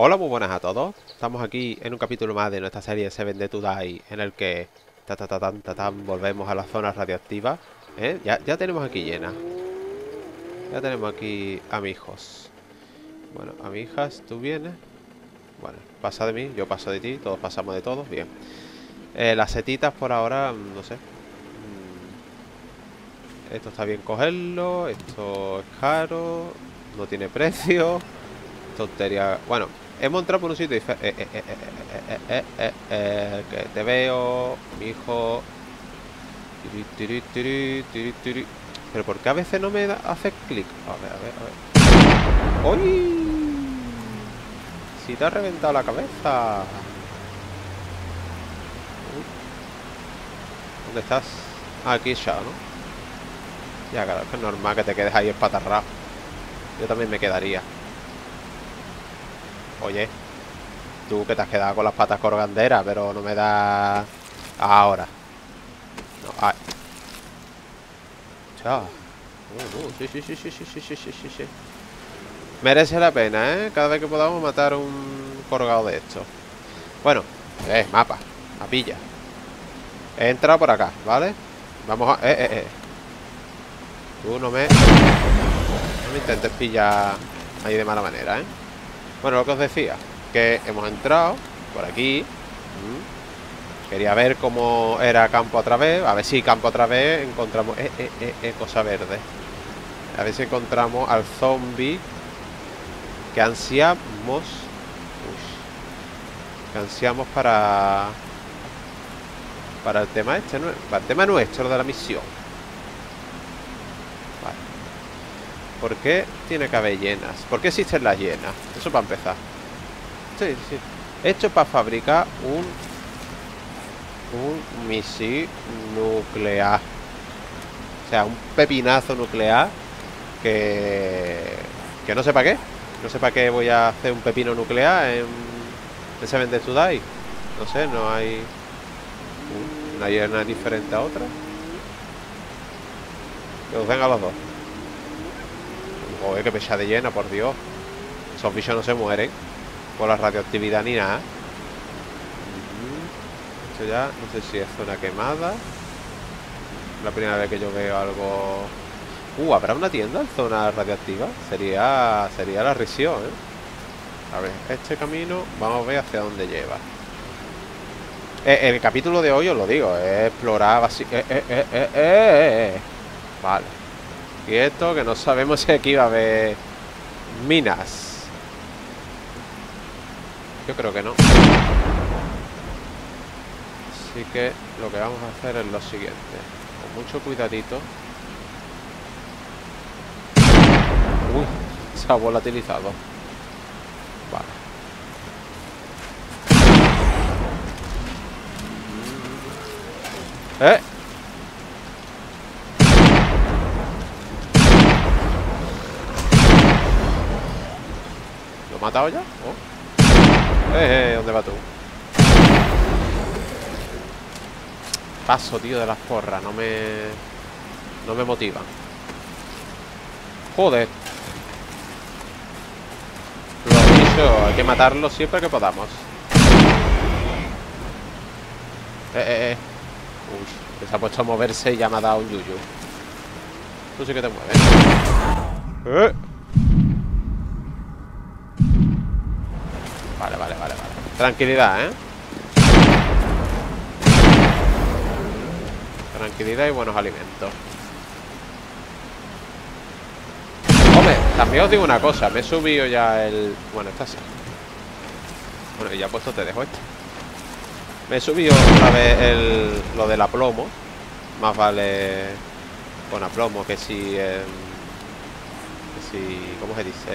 Hola, muy buenas a todos. Estamos aquí en un capítulo más de nuestra serie Seven Dead to Die, en el que volvemos a la zona radioactiva. Ya tenemos aquí llena. Ya tenemos aquí a mis hijos. Bueno, a mis hijas, tú vienes. Bueno, pasa de mí, yo paso de ti, todos pasamos de todos. Bien. Las setitas por ahora, no sé. Esto está bien cogerlo. Esto es caro. No tiene precio. Tontería. Bueno, hemos entrado por un sitio diferente. Que te veo, mi hijo. Pero ¿por qué a veces no me hace clic? A ver, a ver, a ver. ¡Uy! Si te ha reventado la cabeza. Uy, ¿dónde estás? Ah, aquí ya, ¿no? Ya, claro, es que es normal que te quedes ahí espatarrado. Yo también me quedaría. Oye, tú que te has quedado con las patas colganderas, pero no me da... Ahora. No, ay. Chao. Sí, sí, sí, sí, sí, sí, sí, sí, sí, sí. Merece la pena, ¿eh? Cada vez que podamos matar un colgado de estos. Bueno, mapa. Mapilla. He entrado por acá, ¿vale? Vamos a... Tú no me intentes pillar ahí de mala manera, ¿eh? Bueno, lo que os decía, que hemos entrado por aquí. Quería ver cómo era campo otra vez. A ver si campo otra vez encontramos... cosa verde. A ver si encontramos al zombie que ansiamos. Que ansiamos para el tema este, ¿no? Para el tema nuestro de la misión. Vale. ¿Por qué tiene que haber llenas? ¿Por qué existen las llenas? Eso para empezar. Sí, sí. Esto es para fabricar un misil nuclear. O sea, un pepinazo nuclear que no sé para qué. No sé para qué voy a hacer un pepino nuclear en Seven Dead to Die. No sé, no hay una llena diferente a otra. Que os venga los dos. Joder, que pecha de llena, por Dios. Esos bichos no se mueren por la radioactividad ni nada. Esto ya, no sé si es zona quemada. La primera vez que yo veo algo... ¿habrá una tienda en zona radioactiva? Sería la risión, ¿eh? A ver, este camino, vamos a ver hacia dónde lleva. El capítulo de hoy, os lo digo, es explorar así. Vale. Y esto, que no sabemos si aquí va a haber minas. Yo creo que no. Así que lo que vamos a hacer es lo siguiente. Con mucho cuidadito. Uy, se ha volatilizado. Vale. ¿Lo he matado ya? ¿Dónde va tú? Paso, tío, de las porras. No me motivan. Joder. Lo he dicho, hay que matarlo siempre que podamos. Uy, que se ha puesto a moverse y ya me ha dado un yuyu. Tú sí que te mueves. Vale. Tranquilidad, Tranquilidad y buenos alimentos. Hombre, también os digo una cosa. Me he subido ya el... Bueno, esta sí. Bueno, y ya puesto te dejo esto. Me he subido otra vez lo del aplomo. Más vale con aplomo que si... ¿cómo se dice?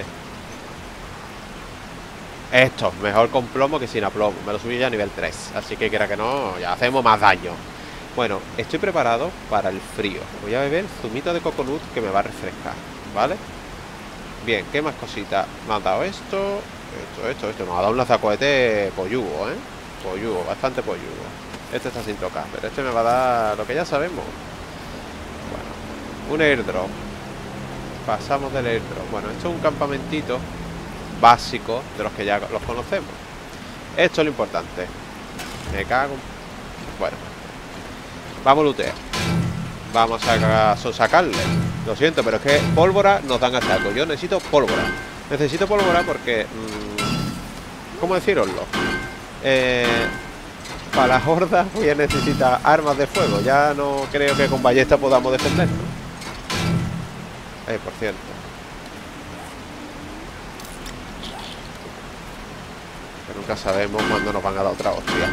Esto, mejor con plomo que sin aplomo. Me lo subí ya a nivel 3. Así que quiera que no, ya hacemos más daño. Bueno, estoy preparado para el frío. Voy a beber zumito de coconut que me va a refrescar, ¿vale? Bien, ¿qué más cositas? Me ha dado esto. Esto. Me ha dado un lanzacohete pollugo, Pollugo, bastante pollugo. Este está sin tocar, pero este me va a dar lo que ya sabemos. Bueno, un airdrop. Pasamos del airdrop. Bueno, esto es un campamentito básicos de los que ya los conocemos. Esto es lo importante. Me cago. Bueno, vamos a lootear. Vamos a sacarle. Lo siento, pero es que pólvora nos dan a saco. Yo necesito pólvora. Necesito pólvora porque... ¿cómo deciroslo? Para las hordas voy a necesitar armas de fuego. Ya no creo que con ballesta podamos defendernos. Por cierto. Que nunca sabemos cuándo nos van a dar otra hostia.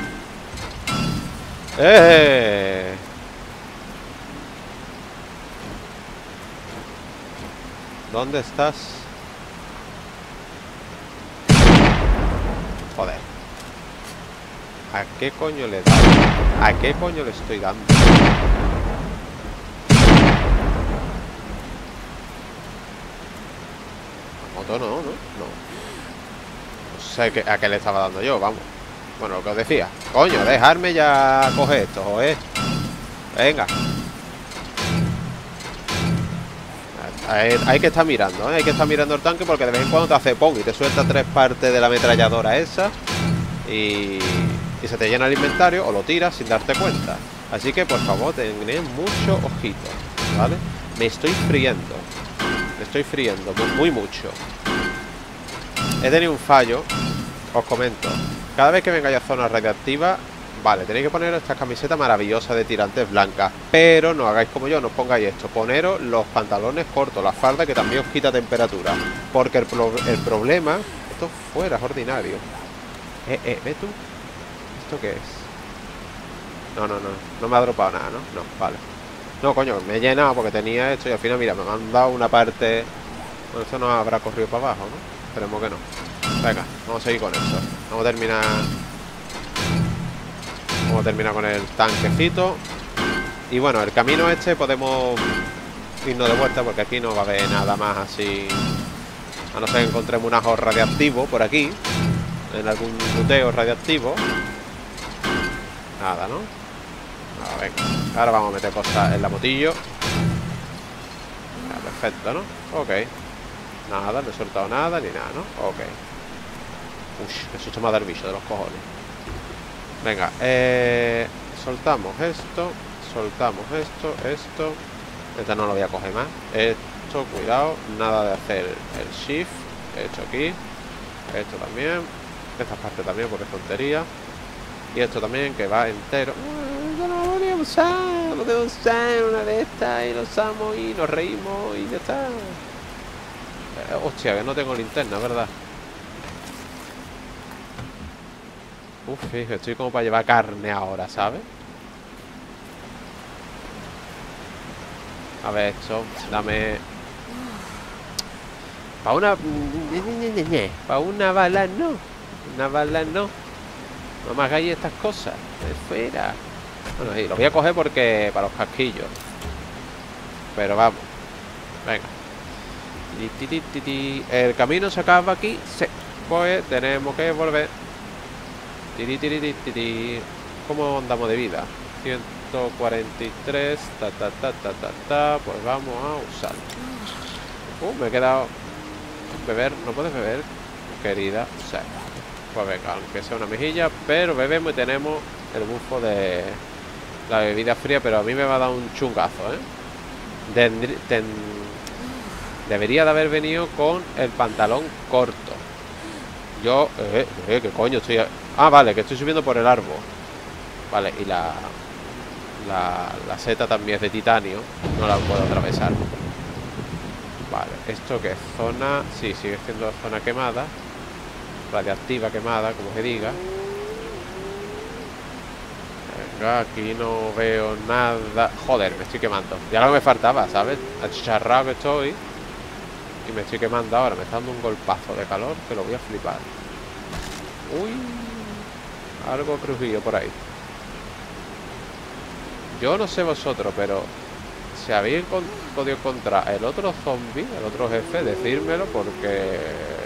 ¿Dónde estás? Joder. ¿A qué coño le da? ¿A qué coño le estoy dando? La moto no. No sé a qué le estaba dando yo, vamos. Bueno, lo que os decía. Coño, dejarme ya coger esto, joder. Venga. Hay que estar mirando, ¿eh? Hay que estar mirando el tanque porque de vez en cuando te hace pong y te suelta 3 partes de la ametralladora esa y se te llena el inventario o lo tiras sin darte cuenta. Así que por favor tened mucho ojito, ¿vale? Me estoy friendo. Muy mucho. He tenido un fallo. Os comento. Cada vez que vengáis a zonas radiactivas, vale, tenéis que poner esta camiseta maravillosa de tirantes blancas. Pero no hagáis como yo, no os pongáis esto. Poneros los pantalones cortos, la falda, que también os quita temperatura. Porque el problema... Esto fuera, es ordinario. ¿Ves tú? ¿Esto qué es? No me ha dropado nada, ¿no? No, vale. No, coño, me he llenado porque tenía esto y al final, mira, me han dado una parte... Bueno, esto no habrá corrido para abajo, ¿no? Esperemos que no. Venga, vamos a seguir con esto. Vamos a terminar con el tanquecito. Y bueno, el camino este podemos irnos de vuelta porque aquí no va a haber nada más así. A no ser que encontremos un ajo radiactivo por aquí. En algún luteo radiactivo. Nada, ¿no? Nada, venga. Ahora vamos a meter cosas en la motillo. Ya, perfecto, ¿no? Ok. Nada, no he soltado nada ni nada, ¿no? Ok. Uy, qué susto me ha dado el bicho de los cojones. Venga, soltamos esto. Soltamos esto. Esta no lo voy a coger más. Esto, cuidado. Nada de hacer el shift. Esto aquí. Esto también. Esta parte también, porque es tontería. Y esto también, que va entero. No lo voy a usar. Lo tengo que usar una de estas y lo usamos y nos reímos y ya está. Hostia, que no tengo linterna, ¿verdad? Uf, fíjate, estoy como para llevar carne ahora, ¿sabes? A ver, esto, dame... Para una... Para una bala no. Una bala no. No me hagáis estas cosas. De fuera. Bueno, sí, lo voy a coger porque... Para los casquillos. Pero vamos. Venga. El camino se acaba aquí. Sí. Pues tenemos que volver. ¿Cómo andamos de vida? 143. Pues vamos a usar. Me he quedado. Beber, no puedes beber, querida. Sí. Pues venga, aunque sea una mejilla. Pero bebemos y tenemos el bufo de la bebida fría. Pero a mí me va a dar un chungazo, Debería de haber venido con el pantalón corto. Yo... ¿qué coño estoy...? Ah, vale, que estoy subiendo por el árbol. Vale, y la seta también es de titanio. No la puedo atravesar. Vale, ¿esto qué es? Zona... Sí, sigue siendo zona quemada. Radiactiva quemada, como se diga. Venga, aquí no veo nada. Joder, me estoy quemando. Ya lo que me faltaba, ¿sabes? Achicharrado que estoy. Y me estoy quemando ahora. Me está dando un golpazo de calor que lo voy a flipar. Uy. Algo crujillo por ahí. Yo no sé vosotros, pero si habéis podido encontrar el otro zombie, el otro jefe, decírmelo porque...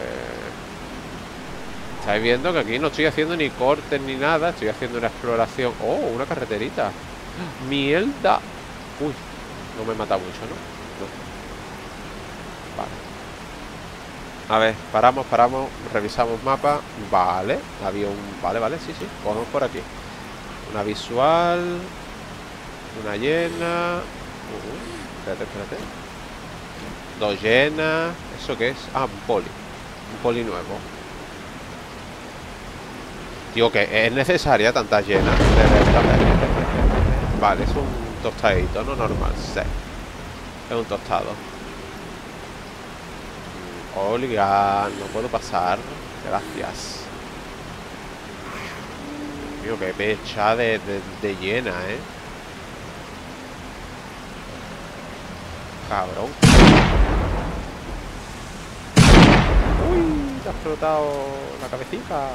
Estáis viendo que aquí no estoy haciendo ni cortes ni nada. Estoy haciendo una exploración. Oh, una carreterita. Mierda. Uy, no me mata mucho, ¿no? No. Vale. A ver, paramos, revisamos mapa. Vale, había un... Vale, sí, cogemos por aquí. Una visual. Una llena. Espérate. Dos llenas. ¿Eso qué es? Ah, un poli nuevo. Digo que es necesaria tantas llenas. Vale, es un tostadito, no normal. Sí. Es un tostado. Oiga, no puedo pasar. Gracias. Tío, qué pecha de llena, cabrón. Uy, te has explotado la cabecita.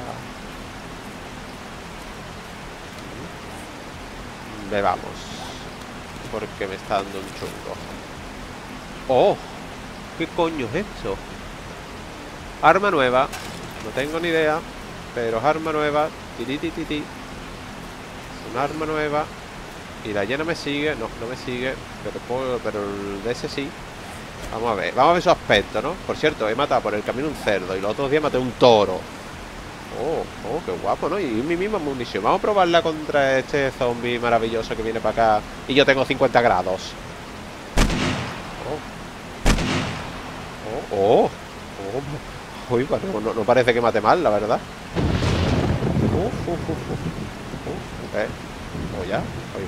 Bebamos. Porque me está dando un chungo. ¡Oh! ¿Qué coño es esto? Arma nueva. No tengo ni idea. Pero es arma nueva. Es una arma nueva. Y la llena me sigue. No me sigue. Pero el de ese sí. Vamos a ver su aspecto, ¿no? Por cierto, he matado por el camino un cerdo. Y los otros días maté un toro. Oh, qué guapo, ¿no? Y mi misma munición. Vamos a probarla contra este zombie maravilloso que viene para acá. Y yo tengo 50 grados. Uy, bueno, no parece que mate mal, la verdad. Oiga.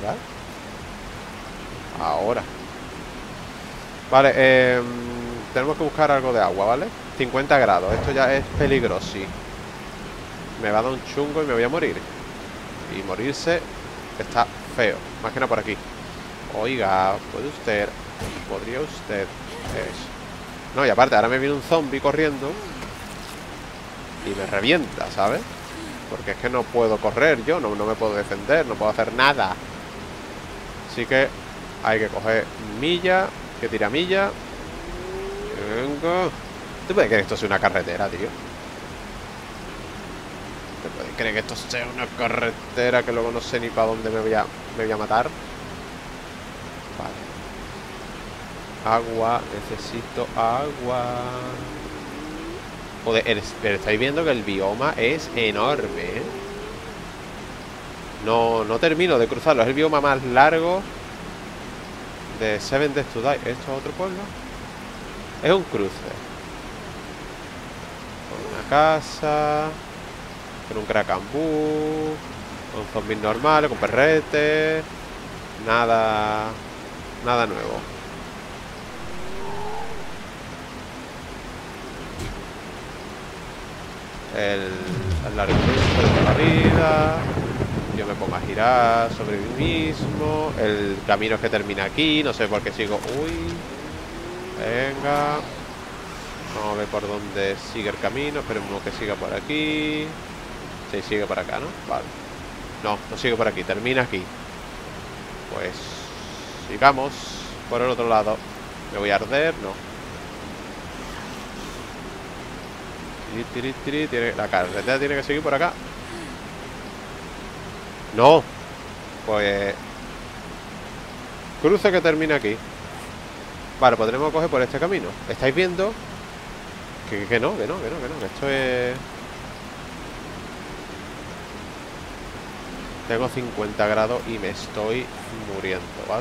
Ahora. Vale, tenemos que buscar algo de agua, ¿vale? 50 grados, esto ya es peligroso, sí. Me va a dar un chungo y me voy a morir. Y morirse está feo. Más que nada por aquí. Oiga, podría usted eso. No, y aparte, ahora me viene un zombie corriendo y me revienta, ¿sabes? Porque es que no puedo correr yo, no me puedo defender, no puedo hacer nada. Así que hay que coger milla, que tira milla. Venga. ¿Tú puedes creer que esto sea una carretera, tío? ¿Te puedes creer que esto sea una carretera que luego no sé ni para dónde me voy a matar? Vale. Agua, necesito agua. Joder, pero estáis viendo que el bioma es enorme, ¿eh? No termino de cruzarlo. Es el bioma más largo de Seven Days to Die. ¿Esto es otro pueblo? Es un cruce. Con una casa. Con un cracambú. Con zombies normales, con perretes. Nada nuevo. El largometraje de la vida. Yo me pongo a girar sobre mí mismo. El camino es que termina aquí. No sé por qué sigo. Uy. Venga. Vamos a ver por dónde sigue el camino. Esperemos que siga por aquí. Sí, sigue por acá, ¿no? Vale. No sigue por aquí. Termina aquí. Pues sigamos por el otro lado. ¿Me voy a arder? No. La carretera tiene que seguir por acá. No. Pues cruce que termina aquí. Vale, podremos coger por este camino. ¿Estáis viendo? Que no, que esto es... Tengo 50 grados y me estoy muriendo, ¿vale?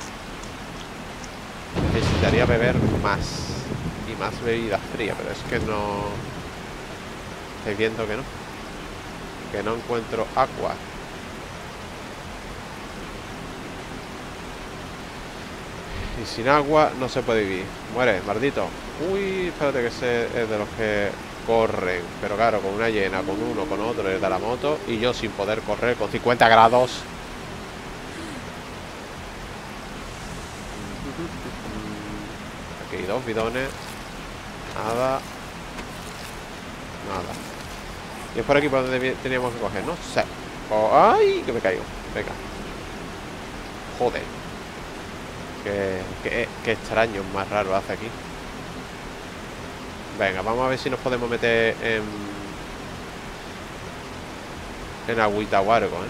Necesitaría beber más. Y más bebida fría, pero es que no... Estáis viendo que no. Que no encuentro agua. Y sin agua no se puede vivir. Muere, maldito. Uy, espérate, que ese es de los que corren. Pero claro, con una llena, con uno, con otro, le da la moto. Y yo sin poder correr con 50 grados. Aquí hay 2 bidones. Nada. Y es por aquí por donde teníamos que coger, no sé. ¡Ay! Que me caigo. Venga. Joder. Qué extraño, más raro hace aquí. Venga, vamos a ver si nos podemos meter en agüita o algo,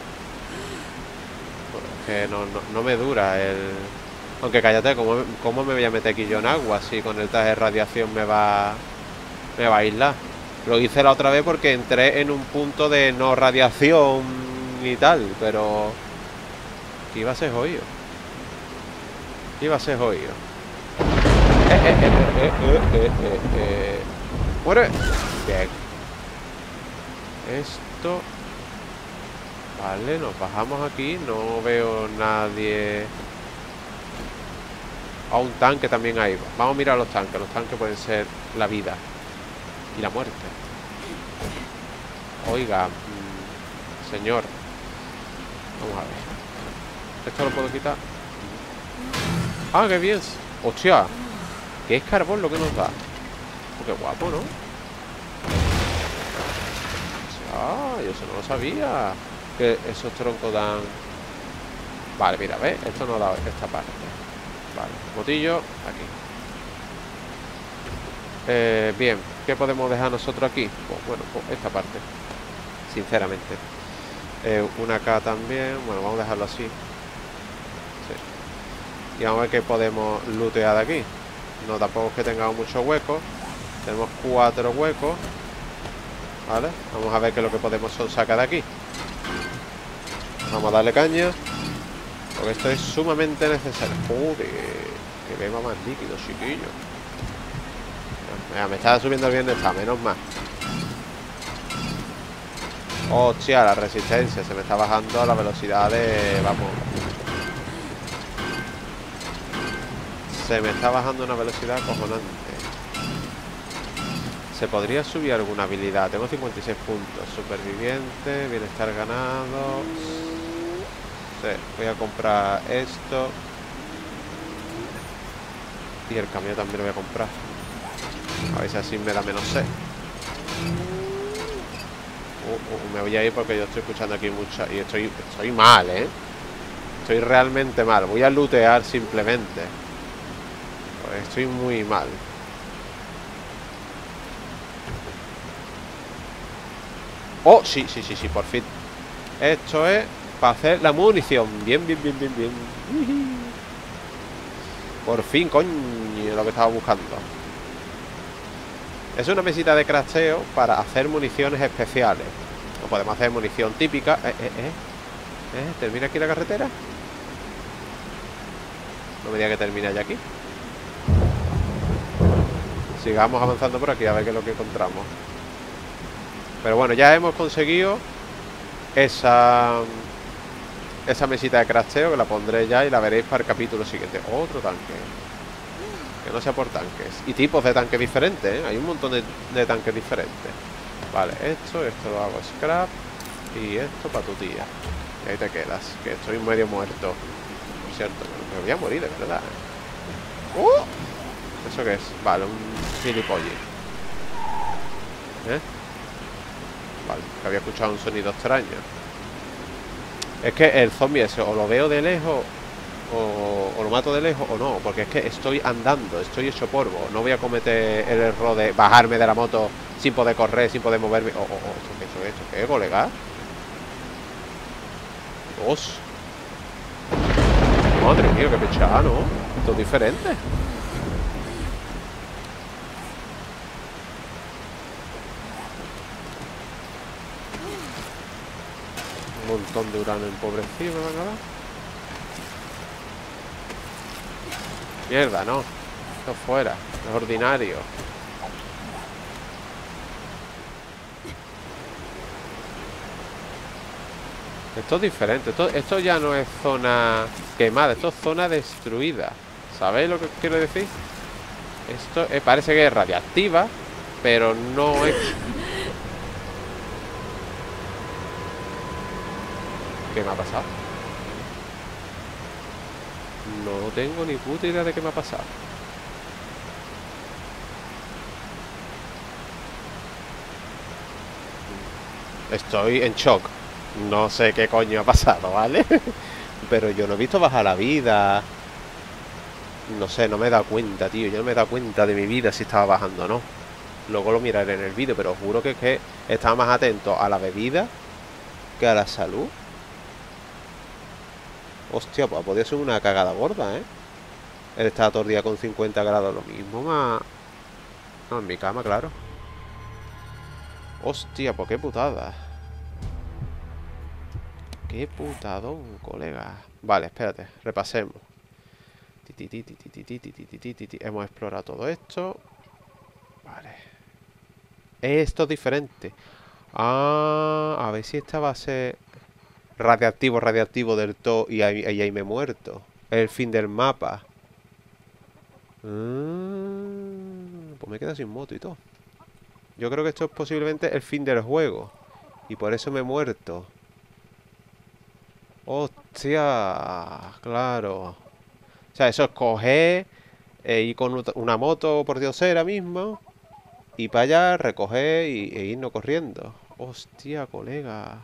que no me dura el... Aunque cállate, ¿cómo me voy a meter aquí yo en agua? Si con el traje de radiación me va Me va a aislar. Lo hice la otra vez porque entré en un punto de no radiación y tal, pero... ¿Qué iba a ser jodido? ¿Qué iba a ser jodido? ¡Muere! Bien. Esto... Vale, nos bajamos aquí. No veo nadie... A un tanque también ahí. Vamos a mirar los tanques. Los tanques pueden ser la vida y la muerte. Oiga, señor. Vamos a ver. Esto lo puedo quitar. Ah, qué bien. Hostia. ¿Qué es carbón lo que nos da? Oh, qué guapo, ¿no? Ah, yo eso no lo sabía. Que esos troncos dan... Vale, mira, ¿ves? Esto no da esta parte. Vale, botillo, aquí. Bien, ¿qué podemos dejar nosotros aquí? Pues bueno, pues esta parte. Sinceramente. Una acá también. Bueno, vamos a dejarlo así. Sí. Y vamos a ver qué podemos lootear de aquí. No, tampoco es que tengamos muchos huecos. Tenemos 4 huecos. Vale, vamos a ver qué es lo que podemos sacar de aquí. Vamos a darle caña, porque esto es sumamente necesario. Joder, que beba más líquido, chiquillo. Mira, me está subiendo el bienestar, menos mal. Hostia, la resistencia. Se me está bajando la velocidad de... Vamos. Se me está bajando una velocidad cojonante. ¿Se podría subir alguna habilidad? Tengo 56 puntos. Superviviente, bienestar ganado. Sí, voy a comprar esto. Y el camión también lo voy a comprar. A ver si así me da menos sed. Me voy a ir porque yo estoy escuchando aquí mucha... Y estoy mal, ¿eh? Estoy realmente mal. Voy a lootear simplemente. Pues estoy muy mal. Oh, sí, por fin. Esto es para hacer la munición. Bien. Por fin, coño, lo que estaba buscando. Es una mesita de crafteo para hacer municiones especiales. No podemos hacer munición típica. ¿Termina aquí la carretera? No me diga que termina ya aquí. Sigamos avanzando por aquí a ver qué es lo que encontramos. Pero bueno, ya hemos conseguido esa mesita de crafteo, que la pondré ya y la veréis para el capítulo siguiente. Otro tanque. Que no sea por tanques. Y tipos de tanques diferentes, ¿eh? Hay un montón de tanques diferentes. Vale, esto lo hago scrap. Y esto para tu tía. Y ahí te quedas, que estoy medio muerto. Por cierto, me voy a morir, de verdad. ¿Eso qué es? Vale, un gilipollas. Vale, que había escuchado un sonido extraño. Es que el zombie ese o lo veo de lejos o lo mato de lejos o no, porque es que estoy andando, estoy hecho polvo. No voy a cometer el error de bajarme de la moto sin poder correr, sin poder moverme. ¿Esto qué es, colega? Dios. Madre mía, qué pechada, ¿no? Esto es diferente. Un montón de urano empobrecido, ¿me van a dar? Mierda, no. Esto fuera. Es ordinario. Esto es diferente. Esto ya no es zona quemada. Esto es zona destruida. ¿Sabéis lo que quiero decir? Esto parece que es radiactiva, pero no es... ¿Qué me ha pasado? No tengo ni puta idea de qué me ha pasado. Estoy en shock. No sé qué coño ha pasado, ¿vale? Pero yo no he visto bajar la vida. No sé, no me he dado cuenta, tío. Yo no me he dado cuenta de mi vida si estaba bajando o no. Luego lo miraré en el vídeo, pero os juro que es que estaba más atento a la bebida que a la salud. Hostia, pues podría ser una cagada gorda, ¿eh? Él estaba todo el día con 50 grados, lo mismo, más... No, en mi cama, claro. Hostia, pues qué putada. Qué putadón, colega. Vale, espérate, repasemos. Hemos explorado todo esto. Vale. Esto es diferente. Ah, a ver si esta va a ser radiactivo del todo y ahí me he muerto. El fin del mapa. Pues me quedo sin moto y todo. Yo creo que esto es posiblemente el fin del juego. Y por eso me he muerto. Hostia, claro. O sea, eso es coger, ir con una moto por diosera mismo, y para allá, recoger e irnos corriendo. Hostia, colega.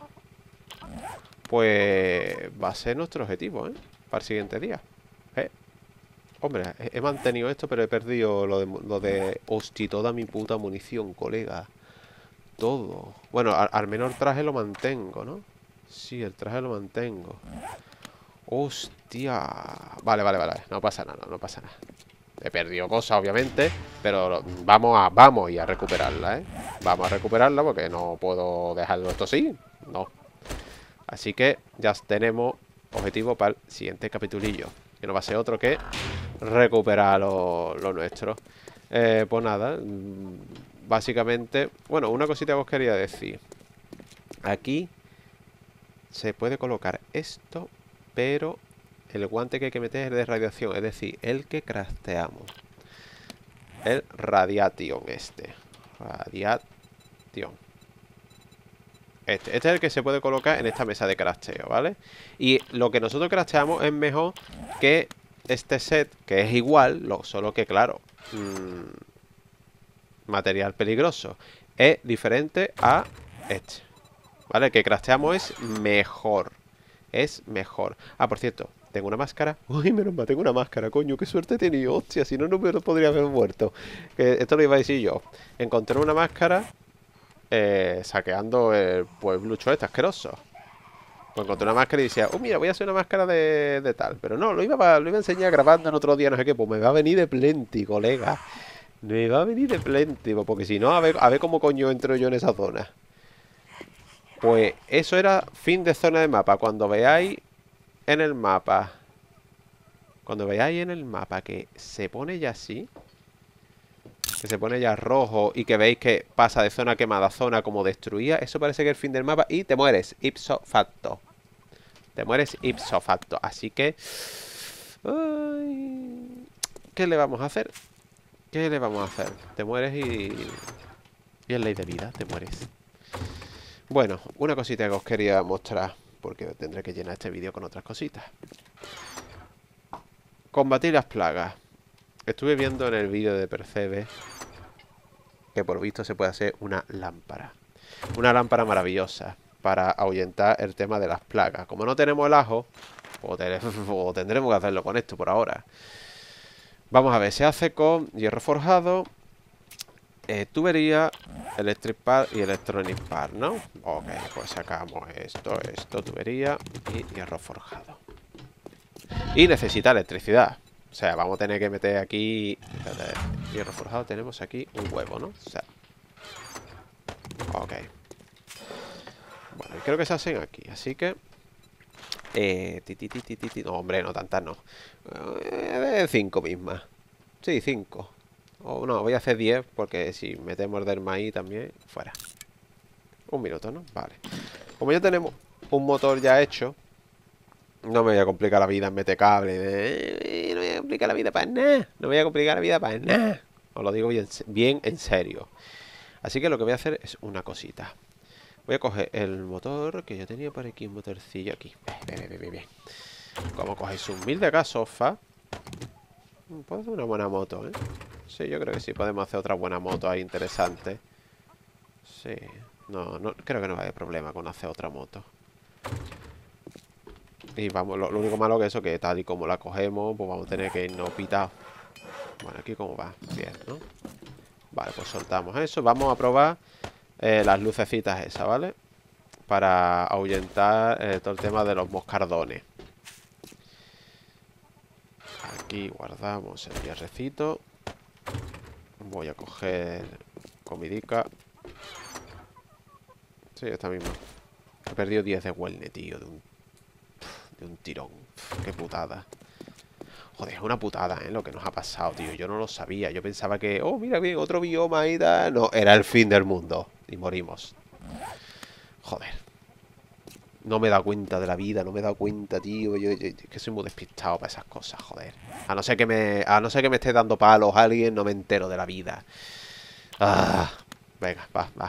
Pues va a ser nuestro objetivo, ¿eh? Para el siguiente día. Hombre, he mantenido esto, pero he perdido lo de... Hostia, toda mi puta munición, colega. Todo. Bueno, al menos el traje lo mantengo, ¿no? Sí, el traje lo mantengo. Hostia. Vale. No pasa nada, no pasa nada. He perdido cosas, obviamente, pero vamos a recuperarla, ¿eh? Vamos a recuperarla porque no puedo dejarlo esto así. No. Así que ya tenemos objetivo para el siguiente capitulillo. Que no va a ser otro que recuperar lo nuestro. Pues nada. Básicamente, bueno, una cosita que os quería decir. Aquí se puede colocar esto, pero el guante que hay que meter es de radiación, es decir, el que crafteamos. El Radiation Radiation. Este es el que se puede colocar en esta mesa de crafteo, ¿vale? Y lo que nosotros crafteamos es mejor que este set, que es igual, solo que, claro, material peligroso. Es diferente a este, ¿vale? El que crafteamos es mejor. Es mejor. Ah, por cierto, tengo una máscara. Uy, menos mal, tengo una máscara, coño. Qué suerte he tenido. Hostia, si no, no me podría haber muerto. Que esto lo iba a decir yo. Encontré una máscara saqueando el pueblucho este asqueroso. Pues encontré una máscara y decía, oh, mira, voy a hacer una máscara de tal. Pero no, lo iba a enseñar grabando en otro día, no sé qué. Pues me va a venir de plenty, colega. Me va a venir de plenty. Porque si no, a ver cómo coño entro yo en esa zona. Pues eso era fin de zona de mapa. Cuando veáis en el mapa, que se pone ya así, que se pone ya rojo y que veis que pasa de zona quemada a zona como destruida, eso parece que es el fin del mapa y te mueres ipso facto. Te mueres ipso facto. Así que... Ay, ¿qué le vamos a hacer? ¿Qué le vamos a hacer? Te mueres y es ley de vida, te mueres. Bueno, una cosita que os quería mostrar, porque tendré que llenar este vídeo con otras cositas. Combatir las plagas. Estuve viendo en el vídeo de Percebe que por visto se puede hacer una lámpara. Una lámpara maravillosa para ahuyentar el tema de las plagas. Como no tenemos el ajo, o tendremos que hacerlo con esto por ahora. Vamos a ver, se hace con hierro forjado, tubería, electric pad y electronic pad, ¿no? Ok, pues sacamos esto, tubería y hierro forjado. Y necesita electricidad. O sea, vamos a tener que meter aquí... Hierro forjado, tenemos aquí un huevo, ¿no? O sea... Ok. Bueno, creo que se hacen aquí, así que... No, hombre, no tantas, no. 5 mismas. Sí, 5. O no, voy a hacer 10 porque si metemos del maíz también, fuera. Un minuto, ¿no? Vale. Como ya tenemos un motor ya hecho, no me voy a complicar la vida en meter cable. No me voy a complicar la vida para nada. No me voy a complicar la vida para nada. Os lo digo bien en serio. Así que lo que voy a hacer es una cosita. Voy a coger el motor que yo tenía por aquí, un motorcillo aquí. Bien. Como cogéis un 1000 de acá, sofá. Puedo hacer una buena moto, ¿eh? Sí, yo creo que sí, podemos hacer otra buena moto ahí interesante. Sí, no, creo que no va a haber problema con hacer otra moto. Y vamos, lo único malo que eso, que tal y como la cogemos, pues vamos a tener que irnos pitados. Bueno, aquí cómo va, bien, ¿no? Vale, pues soltamos eso. Vamos a probar las lucecitas esas, ¿vale? Para ahuyentar todo el tema de los moscardones. Aquí guardamos el hierrecito. Voy a coger comidica. Sí, esta misma. He perdido 10 de Wellne, tío. De un tirón. Qué putada. Joder, es una putada, ¿eh? Lo que nos ha pasado, tío. Yo no lo sabía. Yo pensaba que... Oh, mira bien, otro bioma y tal. No, era el fin del mundo. Y morimos. Joder. No me he dado cuenta de la vida. No me he dado cuenta, tío. Yo que soy muy despistado para esas cosas, joder. A no ser que me esté dando palos a alguien, no me entero de la vida. Ah, venga, va.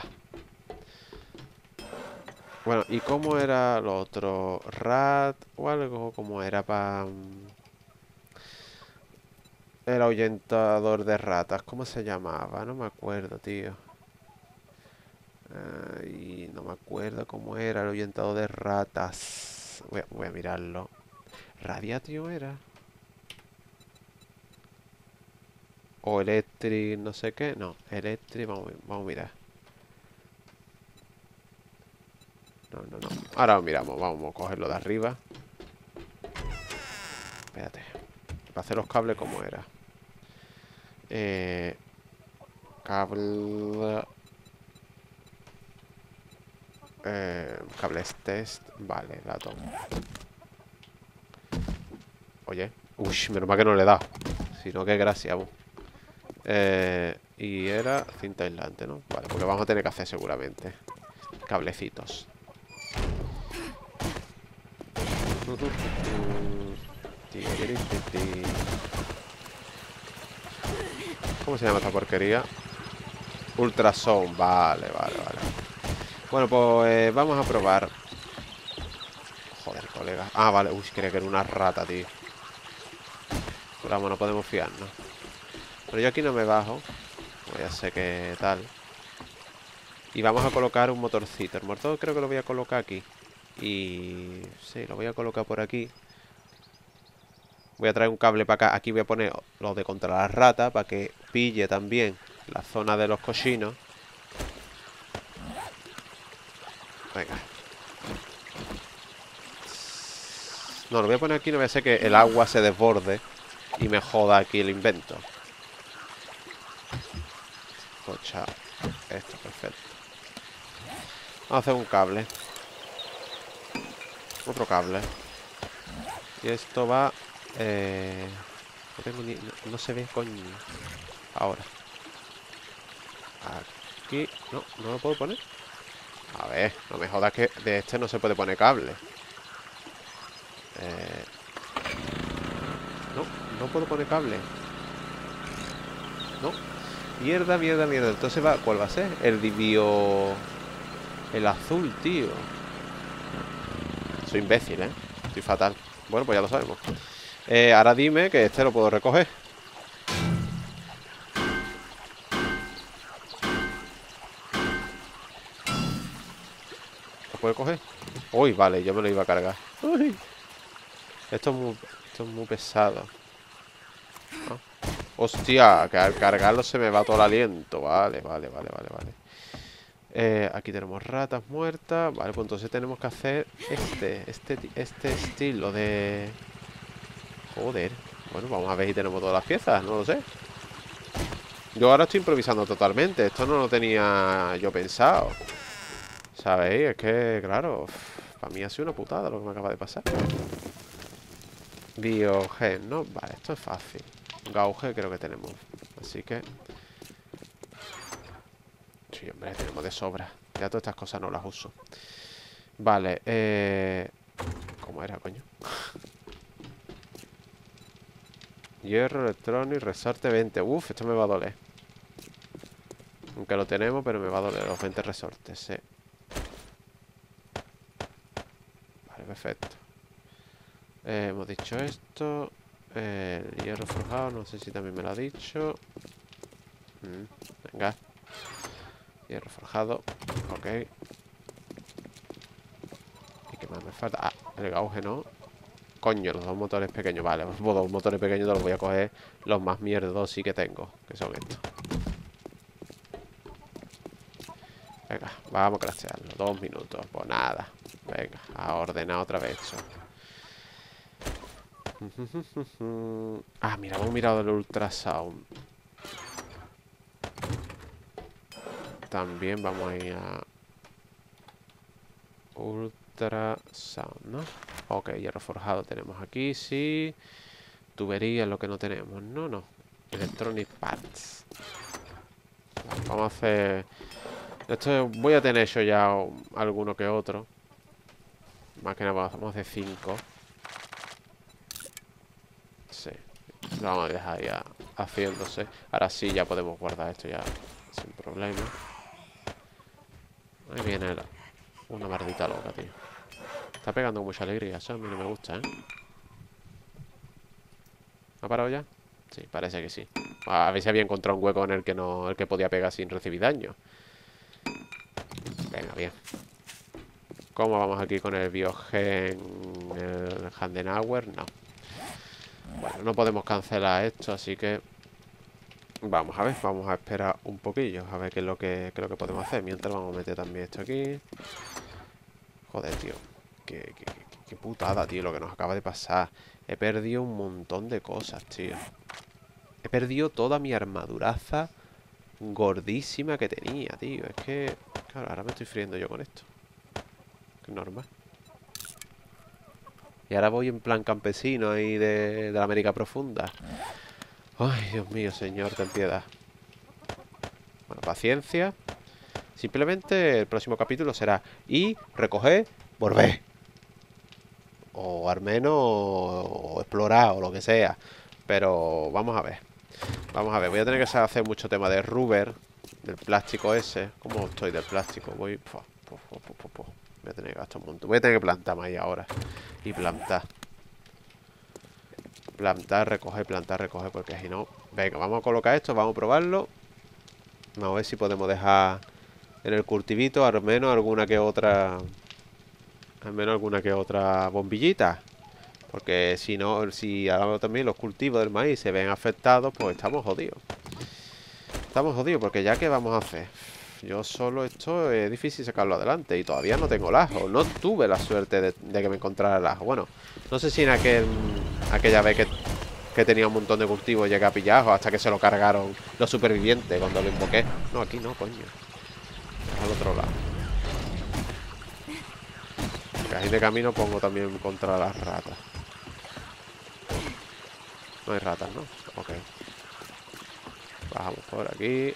Bueno, ¿y cómo era lo otro? ¿Rat o algo? ¿Cómo era para...? El ahuyentador de ratas, ¿cómo se llamaba? No me acuerdo, tío. Ay, no me acuerdo cómo era el ahuyentador de ratas. Voy a mirarlo. ¿Radiatio era? O Electric, no sé qué. No, Electric, vamos a mirar. No. Ahora lo miramos, vamos a cogerlo de arriba. Espérate. Para hacer los cables, ¿cómo era? Cable... cables test. Vale, la tomo. Oye. Uy, menos mal que no le he dado. Si no, qué gracia, vos. Y era cinta aislante, ¿no? Vale, porque vamos a tener que hacer seguramente cablecitos. ¿Cómo se llama esta porquería? Ultrasound, vale. Bueno, pues vamos a probar. Joder, colega. Ah, vale, uy, creía que era una rata, tío. Pero vamos, no podemos fiarnos. Pero yo aquí no me bajo. Pues ya sé qué tal. Y vamos a colocar un motorcito. El motor creo que lo voy a colocar aquí. Y... sí, lo voy a colocar por aquí. Voy a traer un cable para acá. Aquí voy a poner lo de contra las ratas para que pille también la zona de los cochinos. Venga. No, lo voy a poner aquí. No voy a hacer que el agua se desborde y me joda aquí el invento. Cocha. Esto, perfecto. Vamos a hacer un cable. Otro cable. Y esto va... no tengo ni... no se ve, coño. Ahora. Aquí... no lo puedo poner. A ver, no me jodas que de este no se puede poner cable. No puedo poner cable. No. Mierda. Entonces va... ¿cuál va a ser? El divio... el azul, tío. Soy imbécil, ¿eh? Estoy fatal. Bueno, pues ya lo sabemos. Ahora dime que este lo puedo recoger. ¿Lo puedo coger? Uy, vale, yo me lo iba a cargar. Uy. Esto es muy pesado. ¿No? Hostia, que al cargarlo se me va todo el aliento. Vale. Aquí tenemos ratas muertas. Vale, pues entonces tenemos que hacer este estilo de... Joder. Bueno, vamos a ver si tenemos todas las piezas, no lo sé. Yo ahora estoy improvisando totalmente. Esto no lo tenía yo pensado. ¿Sabéis? Es que, claro, para mí ha sido una putada lo que me acaba de pasar. Biogen, ¿no? Vale, esto es fácil. Gauge creo que tenemos. Así que... sí, hombre, tenemos de sobra. Ya todas estas cosas no las uso. Vale, ¿cómo era, coño? Hierro, electrónico, resorte 20. Uf, esto me va a doler. Aunque lo tenemos, pero me va a doler los 20 resortes, sí. Vale, perfecto. Hemos dicho esto. El hierro forjado, no sé si también me lo ha dicho. Venga. Hierro forjado. Ok. ¿Y qué más me falta? Ah, el gauge, ¿no? Coño, los dos motores pequeños. Vale, los dos motores pequeños los voy a coger. Los más mierdos sí que tengo, que son estos. Venga, vamos a craftearlo. 2 minutos. Pues nada. Venga, a ordenar otra vez eso. Ah, mira, hemos mirado el ultrasound. También vamos a ir a... Ultrasound, ¿no? Ok, hierro forjado tenemos aquí, sí. Tubería es lo que no tenemos, no. Electronic Parts. Vamos a hacer... Esto voy a tener yo ya alguno que otro. Más que nada vamos a hacer 5. Sí. Lo vamos a dejar ya haciéndose. Ahora sí ya podemos guardar esto ya sin problema. Ahí viene una mardita loca, tío. Está pegando con mucha alegría, eso a mí no me gusta, ¿eh? ¿Ha parado ya? Sí, parece que sí. A ver si había encontrado un hueco en el que no, el que podía pegar sin recibir daño. Venga, bien. ¿Cómo vamos aquí con el Biogen, el Handenauer? No. Bueno, no podemos cancelar esto, así que vamos a ver, vamos a esperar un poquillo, a ver qué es lo que podemos hacer. Mientras vamos a meter también esto aquí. Joder, tío. Qué putada, tío, lo que nos acaba de pasar. He perdido un montón de cosas, tío. He perdido toda mi armaduraza gordísima que tenía, tío. Es que... Claro, ahora me estoy friendo yo con esto. Que es normal. Y ahora voy en plan campesino ahí de la América Profunda. Ay, Dios mío, señor, ten piedad. Bueno, paciencia. Simplemente el próximo capítulo será ir, recoger, volver. O al menos o explorar o lo que sea. Pero vamos a ver. Vamos a ver, voy a tener que hacer mucho tema de rubber. Del plástico ese. ¿Cómo estoy del plástico? Voy... Voy a tener que gastar un montón. Voy a tener que plantar más ahí ahora. Y plantar. Plantar, recoger, porque si no... Venga, vamos a colocar esto, vamos a probarlo. Vamos a ver si podemos dejar en el cultivito al menos alguna que otra... Al menos alguna que otra bombillita. Porque si no, si ahora también los cultivos del maíz se ven afectados, pues estamos jodidos. Estamos jodidos porque ya que vamos a hacer... Yo solo esto es difícil sacarlo adelante y todavía no tengo el ajo. No tuve la suerte de que me encontrara el ajo. Bueno, no sé si en aquella vez que tenía un montón de cultivos llegué a pillar ajo hasta que se lo cargaron los supervivientes cuando lo invoqué. No, aquí no, coño. Al otro lado. Porque ahí de camino pongo también contra las ratas. No hay ratas, ¿no? Ok. Bajamos por aquí.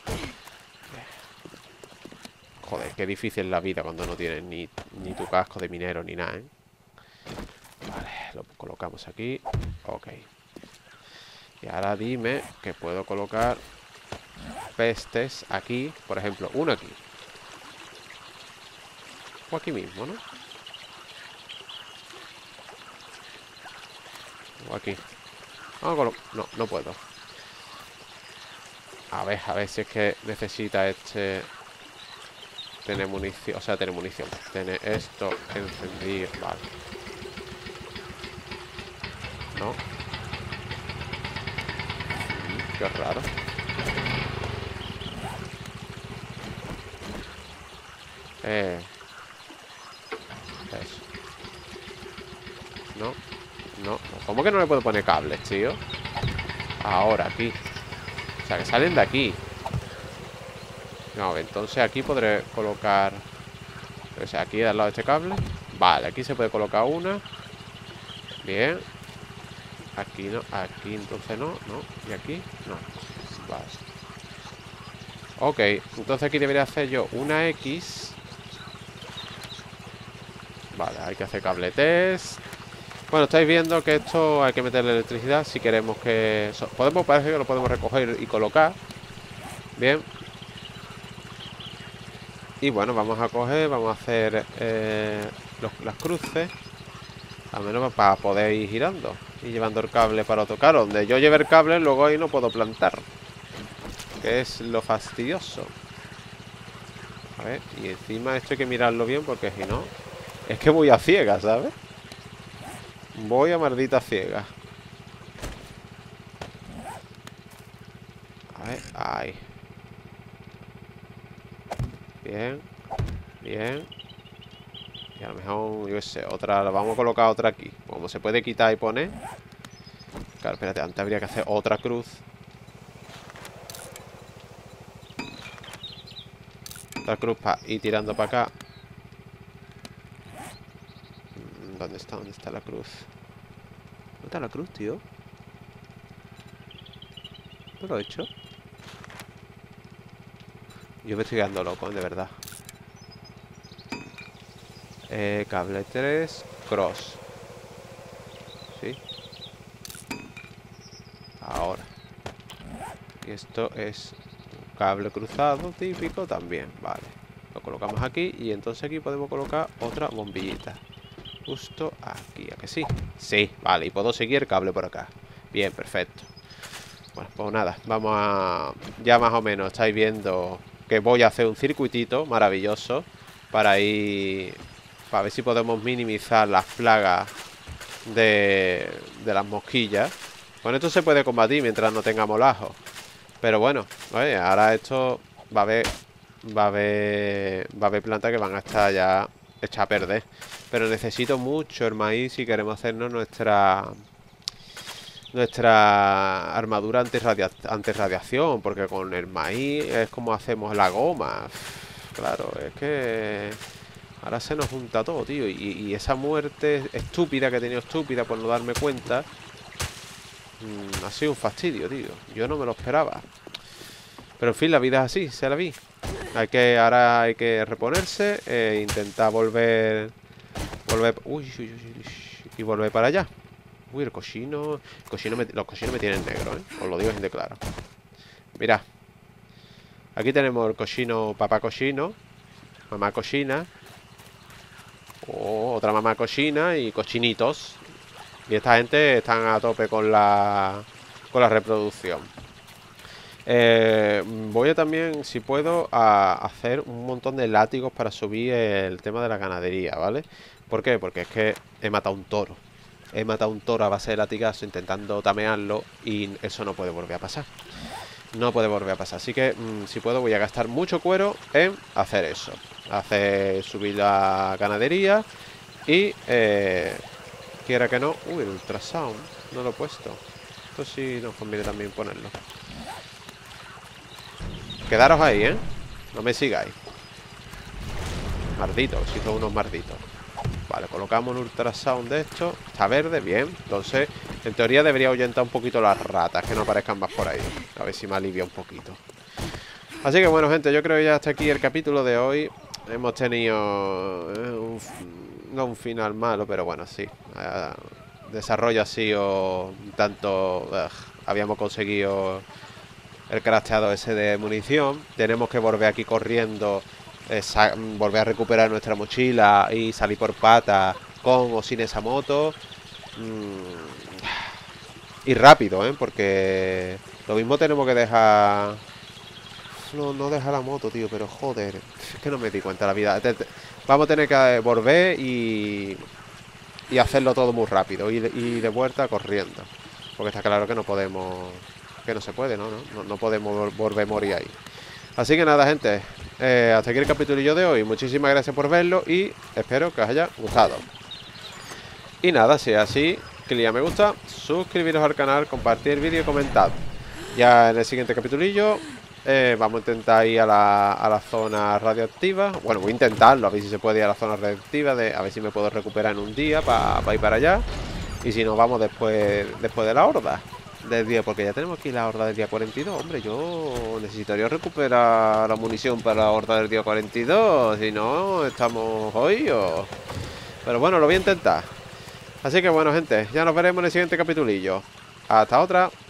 Joder, qué difícil es la vida cuando no tienes ni tu casco de minero ni nada, ¿eh? Vale, lo colocamos aquí. Ok. Y ahora dime que puedo colocar pestes aquí. Por ejemplo, uno aquí. O aquí mismo, ¿no? O aquí. Vamos a colocar... No, no puedo. A ver si es que necesita este... Tener munición, o sea, tener munición. Tener esto encendido, vale. No. Qué raro. Eso. No. No. ¿Cómo que no le puedo poner cables, tío? Ahora, aquí. O sea, que salen de aquí. No, entonces aquí podré colocar... O sea, aquí al lado de este cable. Vale, aquí se puede colocar una. Bien. Aquí no, aquí entonces no, no. Y aquí no. Vale. Ok, entonces aquí debería hacer yo una X. Vale, hay que hacer cable test. Bueno, estáis viendo que esto hay que meterle electricidad si queremos que... Podemos, parece que lo podemos recoger y colocar. Bien. Y bueno, vamos a coger, vamos a hacer las cruces. Al menos para poder ir girando y llevando el cable para otro. Claro, donde yo lleve el cable, luego ahí no puedo plantar. Que es lo fastidioso. A ver, y encima esto hay que mirarlo bien porque si no... Es que voy a ciegas, ¿sabes? Voy a maldita ciega. A ver, ahí. Bien. Bien. Y a lo mejor, yo qué sé, otra, la vamos a colocar otra aquí. Como se puede quitar y poner. Claro, espérate, antes habría que hacer otra cruz. Otra cruz para ir tirando para acá. ¿Dónde está? ¿Dónde está la cruz? ¿Dónde está la cruz, tío? ¿No lo he hecho? Yo me estoy quedando loco, de verdad. Cable 3, cross. ¿Sí? Ahora. Y esto es un cable cruzado típico también, vale. Lo colocamos aquí y entonces aquí podemos colocar otra bombillita. Justo aquí, ¿a que sí? Sí, vale, y puedo seguir el cable por acá. Bien, perfecto. Bueno, pues nada, vamos a... Ya más o menos estáis viendo que voy a hacer un circuitito maravilloso para ir... Para ver si podemos minimizar las plagas de las mosquillas. Con esto se puede combatir mientras no tengamos lajo. Pero bueno, oye, ahora esto va a haber plantas que van a estar ya hechas a perder. Pero necesito mucho el maíz si queremos hacernos nuestra armadura antirradiación, porque con el maíz es como hacemos la goma. Claro, es que ahora se nos junta todo, tío. Y esa muerte estúpida que he tenido, estúpida por no darme cuenta, ha sido un fastidio, tío. Yo no me lo esperaba. Pero en fin, la vida es así, se la vi. Ahora hay que reponerse e intentar volver. Uy, y volver para allá. Uy, el cochino. Los cochinos me tienen negro, ¿eh? Os lo digo en de claro. Mirad. Aquí tenemos el cochino, papá cochino, mamá cochina. Otra mamá cochina y cochinitos. Y esta gente están a tope con la reproducción. Voy a también, si puedo, a hacer un montón de látigos para subir el tema de la ganadería, ¿vale? ¿Por qué? Porque es que he matado un toro. He matado un toro a base de latigazo intentando tamearlo y eso no puede volver a pasar. No puede volver a pasar. Así que, si puedo, voy a gastar mucho cuero en hacer eso. Subir la ganadería y, quiera que no... Uy, el ultrasound. No lo he puesto. Esto sí nos conviene también ponerlo. Quedaros ahí, ¿eh? No me sigáis. Marditos, si son unos marditos. Vale, colocamos un ultrasound de esto. Está verde, bien. Entonces, en teoría debería ahuyentar un poquito las ratas, que no aparezcan más por ahí. A ver si me alivia un poquito. Así que bueno, gente, yo creo que ya hasta aquí el capítulo de hoy. Hemos tenido no un final malo, pero bueno, sí. Desarrollo ha sido un tanto... habíamos conseguido el crafteado ese de munición. Tenemos que volver aquí corriendo, volver a recuperar nuestra mochila y salir por pata con o sin esa moto. Y rápido, porque lo mismo tenemos que dejar... No deja la moto, tío, pero joder, es que no me di cuenta de la vida. Vamos a tener que volver y hacerlo todo muy rápido y de vuelta corriendo. Porque está claro que no podemos... Que no se puede, no podemos volver a morir ahí. Así que nada, gente, hasta aquí el capítulo de hoy. Muchísimas gracias por verlo y espero que os haya gustado. Y nada, si es así, clic a me gusta, suscribiros al canal, compartir el vídeo y comentad. Ya en el siguiente capítulo vamos a intentar ir a la zona radioactiva. Bueno, voy a intentarlo, a ver si se puede ir a la zona radioactiva, a ver si me puedo recuperar en un día para ir para allá. Y si no, vamos después de la horda del día, porque ya tenemos aquí la horda del día 42. Hombre, yo necesitaría recuperar la munición para la horda del día 42. Si no, estamos jodidos. Pero bueno, lo voy a intentar. Así que bueno, gente, ya nos veremos en el siguiente capitulillo. Hasta otra.